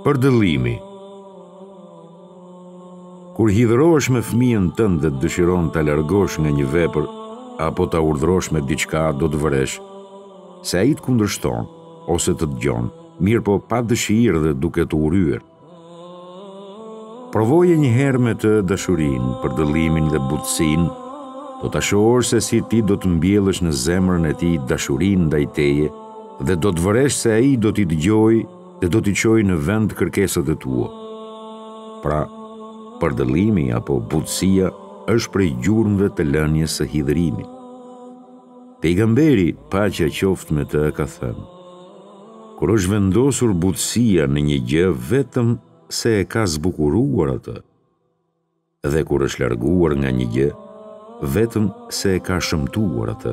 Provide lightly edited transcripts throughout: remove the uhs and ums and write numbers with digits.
Përdëllimi. Kur hidhrohesh me fëmijën tënd dhe dëshiron ta largosh nga një vepër apo ta urdhërosh me diçka, do të vëresh se ai të kundërshton ose të dëgjon, mirë po pa dëshirë dhe duke të urryer. Provoje një herë me të dashurinë, përdëllimin dhe butësinë, do ta shohësh se si ti do të mbjellësh në zemrën e tij dashurinë ndaj teje dhe do të vëresh se ai do t'i dëgjojë dhe do t'i çojë në vend kërkesat e tua. Pra, përdëllimi apo butësia është prej gjurmëve të lënies së hidhrimit. Pejgamberi, paqja qoftë me të, ka thënë: kur është vendosur butësia në një gjë, vetëm se e ka zbukuruar atë, dhe kur është larguar nga një gjë, vetëm se e ka shëmtuar atë.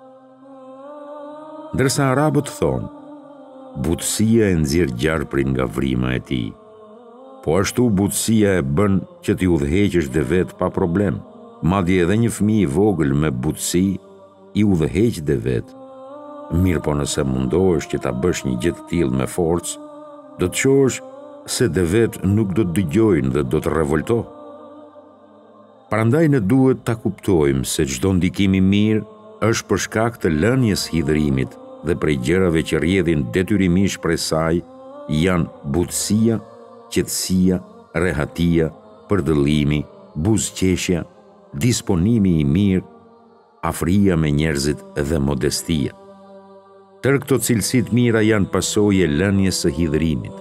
Ndërsa arabët thonë, butësia e nxjerr gjarprin nga vrima e tij, po ashtu butësia e bën që ti udhëheqësh dhe vetë pa problem. Madje edhe një fëmijë i vogël me butësi i udhëheq dhe vetë. Mirë po nëse mundohesh që ta bësh një gjë të tillë me forcë, do të shohësh se dhe vetë nuk do të dëgjojnë dhe do të revoltohen. Prandaj ne duhet ta kuptojmë se çdo ndikim i mirë është për shkak të lënies hidhrimit dhe prej gjërave që rrjedhin detyrimisht prej saj janë butësia, qetësia, rehatia, përdëllimi, buzëqeshja, disponimi i mirë, afria me njerëzit dhe modestia. Tërë këto cilësit mira janë pasojë e lënies së hidhrimit.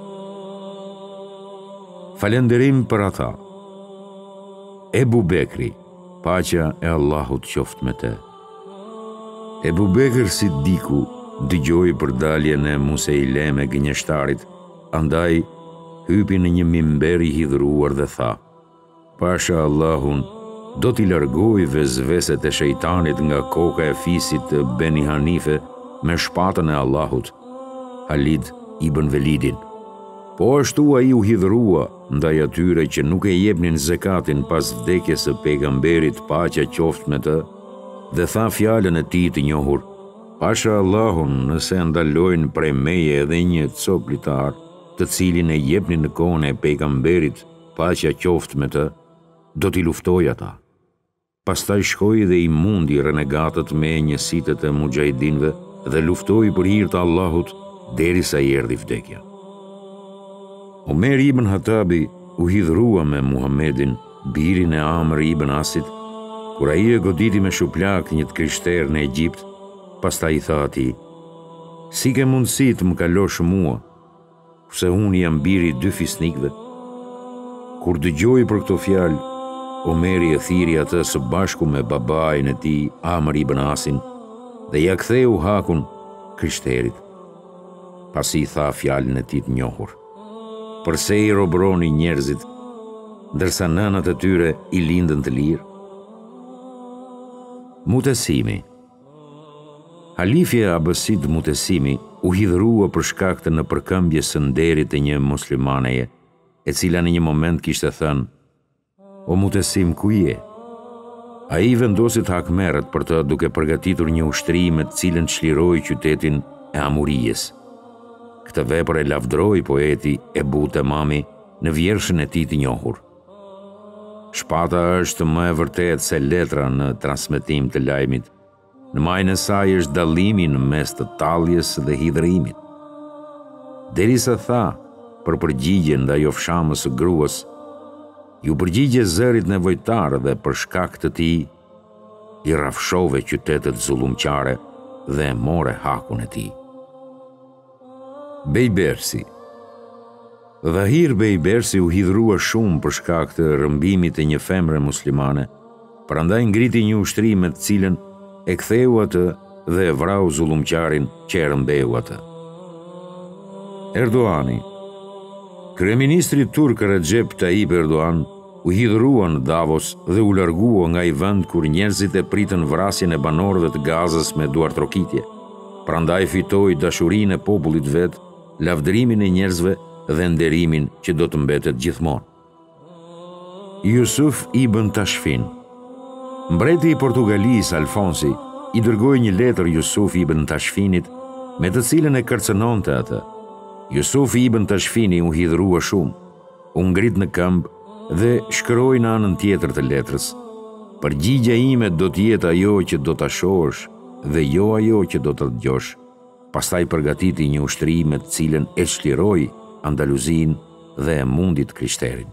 Falënderim për ata. Ebu Bekri, paqja e Allahut qoftë me të. Ebu Bekr Siddiku dëgjoi për daljen e Musaileme gënjeshtarit, andaj hypi në një mimber i hidhruar dhe tha: pasha Allahun, do t'i largoj vezveset e shejtanit nga koka e fisit të Beni Hanife me shpatën e Allahut, Halid ibn Velidin. Po ashtu ai u hidhrua ndaj atyre që nuk e jepnin zekatin pas vdekjes së pejgamberit, paqja qoftë me të, dhe tha fjalën e tij të njohur: pasha Allahun, nëse ndalojnë prej meje edhe një cop litar, të cilin e jepnin në kohën e pejgamberit, paqja qoftë me të, do t'i luftoj ata. Pastaj shkoi dhe i mundi renegatët me njësitet e mujahidinëve dhe luftoi për hir të Allahut derisa i erdhi vdekja. Omer ibn Hatabi u hidhrua me Muhamedin, birin e Amr ibn Asit, kur ai e goditi me shuplak një të krishterë në Egjipt. Pastaj i tha atij: si ke mundësi të më kalosh mua, se unë jam biri i 2 fisnikëve? Kur dëgjoi për këto fjalë, Omeri e thiri atë së bashku me babain e tij, Amr ibn Asin, dhe ja ktheu hakun krishterit. Pasi i tha fjalën e tij të njohur: përse i robroni njerëzit, ndërsa nënat e tyre i lindën të lirë? Mutesimi. Halifja Abasid Mutesimi u hidhrua për shkak të nëpërkëmbjes së nderit të një muslimaneje, e cila në një moment kishte thënë: o Mutesim, ku je? Ai vendosi të hakmerret për të, duke përgatitur një ushtri me të cilën çliroi qytetin e Amurijes. Këtë vepër e lavdroi poeti Ebu Temami në vjershën e tij të njohur: shpata është më e vërtetë se letra në transmetim të lajmit. Në majën e saj është dallimi në mes të talljes dhe hidhrimit. Derisa tha për përgjigjen ndaj ofshamës së gruas: ju përgjigje zërit nevojtar dhe për shkak të tij i rrafshove qytetet zullumqare dhe e more hakun e tij. Bejbersi. Dhahir Bejbersi u hidhrua shumë për shkak të rrëmbimit të një femre muslimane, prandaj ngriti një ushtri me të cilën e ktheu atë dhe e vrau zullumqarin që e rrëmbeu atë. Erdoani. Kryeministri turk Recep Tayyip Erdogan u hidhrua në Davos dhe u largua nga i vend kur njerëzit e pritën vrasjen e banorëve të Gazës me duartrokitje. Prandaj fitoi dashurinë e popullit vet, lavdërimin e njerëzve dhe nderimin që do të mbetet gjithmonë. Jusuf ibn Tashfin. Mbreti i Portugalisë Alfonsi i dërgoi një letër Jusuf ibn Tashfinit, me të cilën e kërcënonte atë. Jusuf ibn Tashfini u hidhrua shumë, u ngrit në këmbë dhe shkroi në anën tjetër të letrës: "Përgjigja ime do të jetë ajo që do ta shohësh dhe jo ajo që do të dëgjosh." Pastaj përgatiti një ushtri me të cilën e çliroi Andaluzin dhe e mundit krishterin.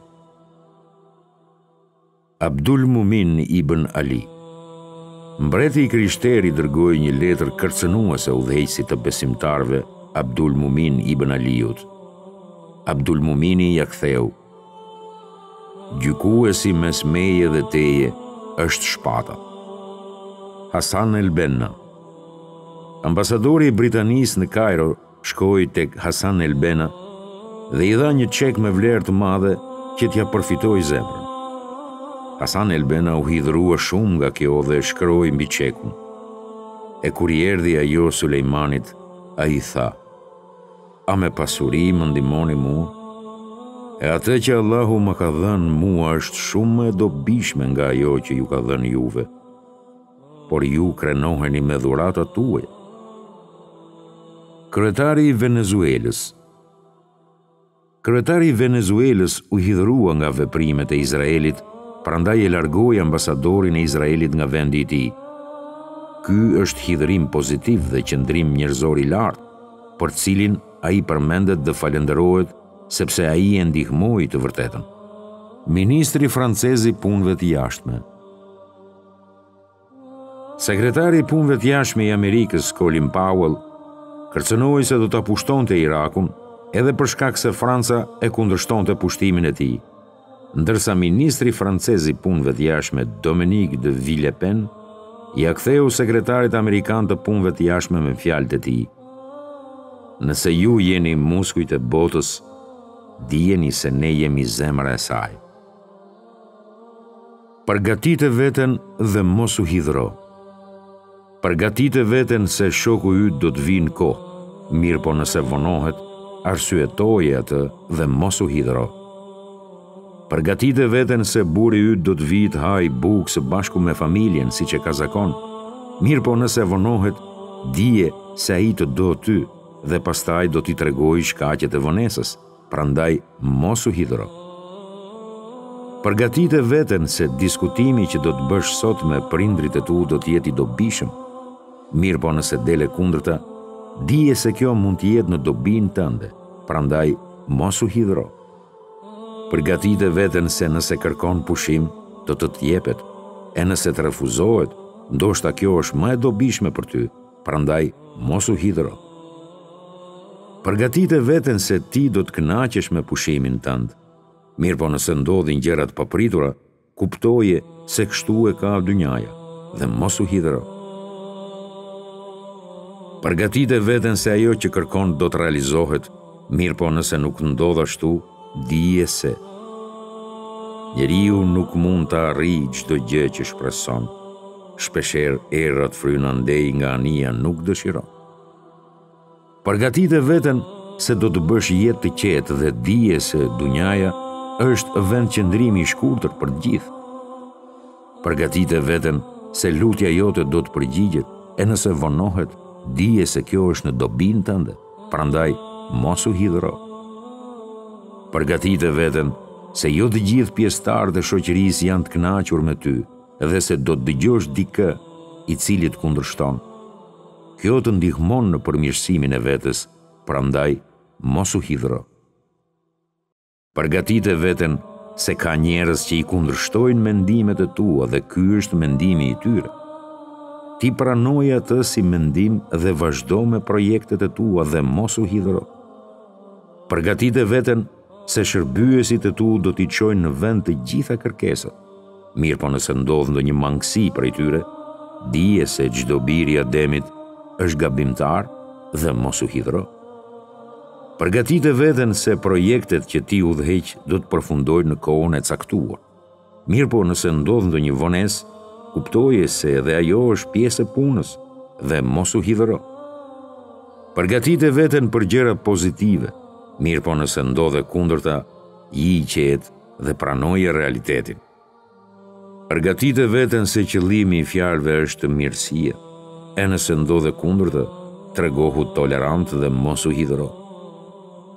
Abdul Mumin ibn Ali. Mbreti i krishteri dërgoi një letër kërcënuese udhëheqësit të besimtarve Abdul Mumin ibn Aliut. Abdul Mumini ja ktheu: "Gjykuesi mes meje dhe teje është shpata." Hasan el Benna. Ambasadori i Britanisë në Kairo shkoi tek Hasan el Benna dhe i dha një çek me vlerë të madhe që t'ja përfitoi zemrën. Hasan el Benna u hidhrua shumë nga kjo dhe shkroi mbi çekun. E kur i erdhi ajo Sulejmanit, ai tha: "A me pasuri më ndihmoni mua? E atë që Allahu më ka dhënë mua është shumë më e dobishme nga ajo që ju ka dhënë juve, por ju krenoheni me dhuratat tuaja." Kryetari i Venezuelës. Kryetari i Venezuelës u hidhrua nga veprimet e Izraelit, prandaj e largoi ambasadorin e Izraelit nga vendi i tij. Ky është hidhrim pozitiv dhe qëndrim njerëzor i lartë, për cilin ai përmendet dhe falenderohet sepse ai e ndihmoi të vërtetën. Ministri francez i punëve të jashtme. Sekretari i punëve të jashtme i Amerikës, Colin Powell, kërcënoi se do ta pushtonte Irakun edhe për shkak se Franca e kundërshtonte pushtimin e tij, ndërsa ministri francez i punëve të jashtme Dominique de Villepin ja ktheu sekretarit amerikan të punëve të jashtme me fjalët e tij: "Nëse ju jeni muskujt e botës, dijeni se ne jemi zemra e saj." Përgatite veten dhe mos u hidhro. Përgatite veten se shoku yt do të vinë kohë, mirë po nëse vonohet, arsyetoje atë dhe mos u hidhro. Përgatite veten se burri yt do të vijë të hajë bukë së bashku me familjen siç e ka zakon, mirë po nëse vonohet, dije se ai të do ty dhe pastaj do t'i tregojë shkaqet e vonesës, prandaj mos u hidhro. Përgatite veten se diskutimi që do të bësh sot me prindrit e tu do të jetë i dobishëm, mirë po nëse dele kundërta, dije se kjo mund të jetë në dobinë tënde, prandaj mos u hidhro. Përgatite veten se nëse kërkon pushim, do të t'jepet, e nëse të refuzohet, ndoshta kjo është më e dobishme për ty, prandaj mos u hidhro. Përgatite veten se ti do të kënaqesh me pushimin tënd, mirë po nëse ndodhin gjërat papritura, kuptoje se kështu e ka dynjaja dhe mos u hidhro. Përgatite veten se ajo që kërkon do të realizohet, mirë po nëse nuk ndodh ashtu, dije se njeriu nuk mund të arrijë çdo gjë që shpreson. Shpeshherë errat fryn andej nga ania nuk dëshiron. Përgatite veten se do të bësh jetë të qetë dhe dije se dunjaja është vend qëndrimi i shkurtër për të gjithë. Përgatite veten se lutja jote do të përgjigjet, e nëse vonohet, dije se kjo është në dobinë tënde, prandaj mos u hidhro. Përgatite veten se jo të gjithë pjesëtarët e shoqërisë janë të kënaqur me ty dhe se do të dëgjosh dikë i cili të kundërshton. Kjo të ndihmon në përmirësimin e vetes, prandaj mos u hidhro. Përgatite veten se ka njerëz që i kundërshtojnë mendimet e tua dhe ky është mendimi i tyre. Ti pranoje atë si mendim dhe vazhdo me projektet e tua dhe mos u hidhro. Përgatite veten se shërbyesit e tu do t'i çojnë në vend të gjitha kërkesat. Mirë po nëse ndodh ndonjë mangësi prej tyre, dije se çdo bir i Ademit është gabimtar dhe mos u hidhro. Përgatite veten se projektet që ti udhëheq do të përfundojnë në kohën e caktuar. Mirë po nëse ndodh ndonjë vonesë, kuptoje se edhe ajo është pjesë e punës dhe mos u hidhro. Përgatite veten për gjëra pozitive, mirë po nëse ndodhe kundërta, ji i qetë dhe pranoje realitetin. Përgatite veten se qëllimi i fjalëve është mirësia, e nëse ndodhe kundërta, tregohu tolerant dhe mos u hidhro.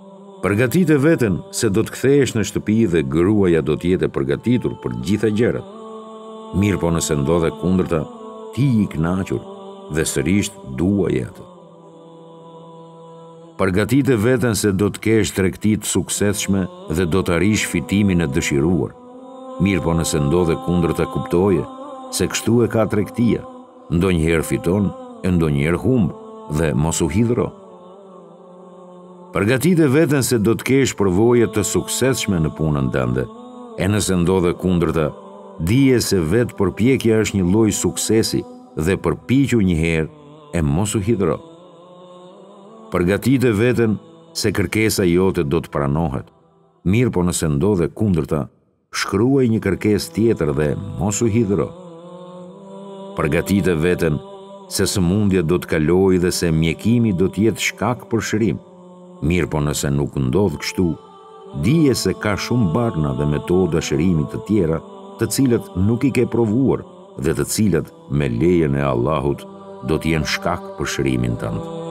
Përgatite veten se do të kthehesh në shtëpi dhe gruaja do të jetë e përgatitur për gjitha gjërat. Mirë po nëse ndodhe kundërta, ti i kënaqur dhe sërish duaje atë. Përgatite veten se do të kesh tregti të suksesshme dhe do të arrish fitimin e dëshiruar. Mirë po nëse ndodhe kundërta, kuptoje se kështu e ka tregtia. Ndonjëherë fiton, e ndonjëherë humb dhe mos u hidhro. Përgatite veten se do të kesh përvoje të suksesshme në punën tënde, e nëse ndodhe kundërta, dije se vetë përpjekja është një lloj suksesi dhe përpiqu një herë e mos u hidhro. Përgatite veten se kërkesa jote do të pranohet. Mirë po nëse ndodhe kundërta, shkruaj një kërkesë tjetër dhe mos u hidhro. Përgatite veten se sëmundja do të kalojë dhe se mjekimi do të jetë shkak për shërim. Mirë po nëse nuk ndodh kështu, dije se ka shumë barna dhe metoda shërimi të tjera të cilat nuk i ke provuar dhe të cilat me lejen e Allahut do të jenë shkak për shërimin tënd.